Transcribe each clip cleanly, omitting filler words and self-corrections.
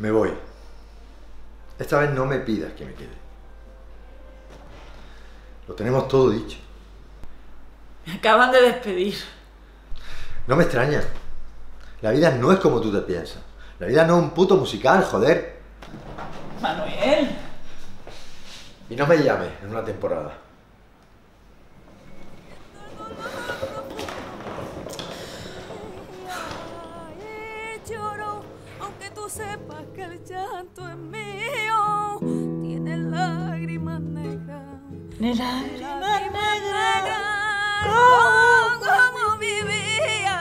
Me voy. Esta vez no me pidas que me quede. Lo tenemos todo dicho. Me acaban de despedir. No me extraña. La vida no es como tú te piensas. La vida no es un puto musical, joder. Manuel. Y no me llames en una temporada. Lloro, aunque tú sepas que el llanto es mío. Tiene lágrimas negras. Lágrimas negras. Como vivía.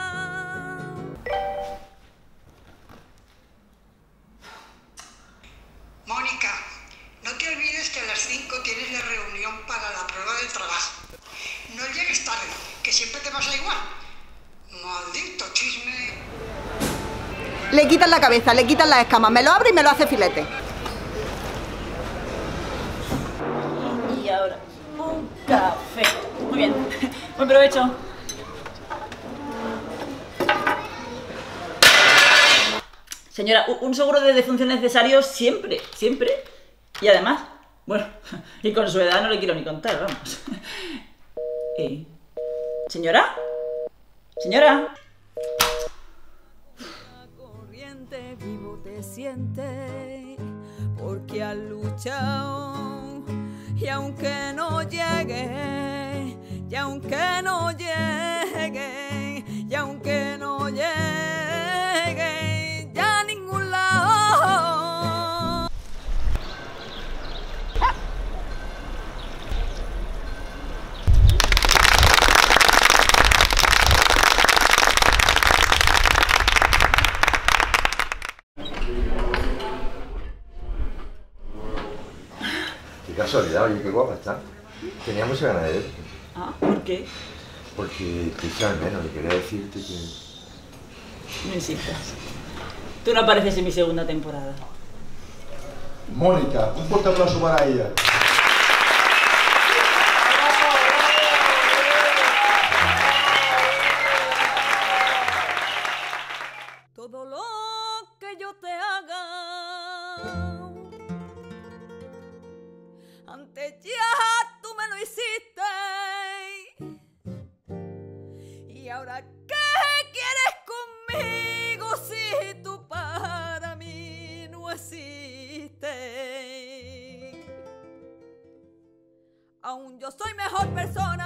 Mónica, no te olvides que a las 5 tienes la reunión para la prueba del trabajo. No llegues tarde, que siempre te pasa igual. Maldito chisme. Le quitan la cabeza, le quitan las escamas, me lo abre y me lo hace filete. Y ahora, un café. Muy bien. Buen provecho. Señora, un seguro de defunción necesario siempre, siempre. Y además, bueno, y con su edad no le quiero ni contar, vamos. ¿Señora? ¿Señora? Corriente vivo te siente, porque has luchado. Y aunque no llegue, y aunque no llegue, y aunque no llegue, ya a ningún lado. Qué casualidad, oye, qué guapa está. Tenía mucha ganas de verte. Ah, ¿por qué? Porque te echaba de menos y quería decirte que... No insistas. Tú no apareces en mi segunda temporada. Mónica, un fuerte aplauso para ella. Todo lo que yo te haga, antes ya tú me lo hiciste. Y ahora, ¿qué quieres conmigo si tú para mí no existes? Aún yo soy mejor persona.